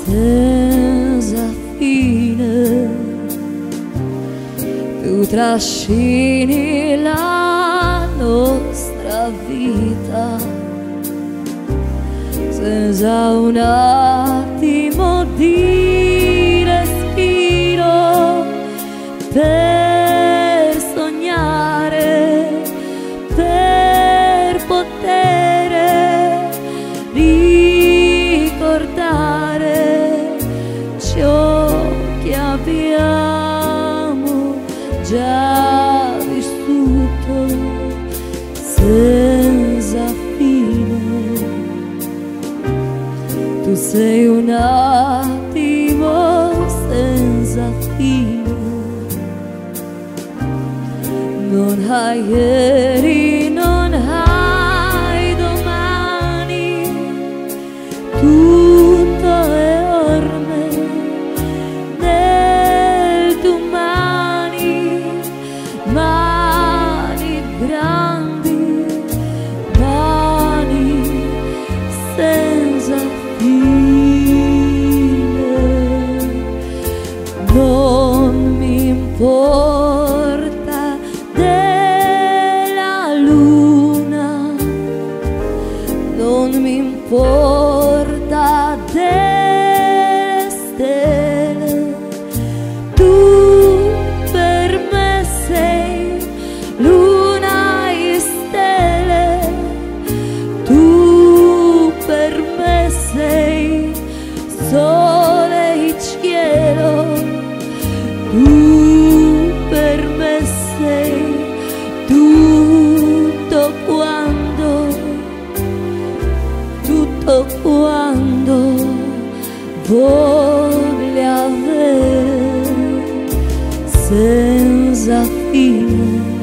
senza fine. Tu trascini la nostra vita senza un attimo di respiro, per sognare, per poter ricordare ciò che abbiamo già vissuto senza fine. Tu sei un attimo senza fine, non hai ieri, non hai domani, tutto è orme nel tuo mani, mani grandi, mani senza fine. Non mi importa della luna, non mi importa delle stelle, tu per me sei luna e stelle, tu per me sei sole e cielo, tu per me sei tutto quando voglio avere senza fine.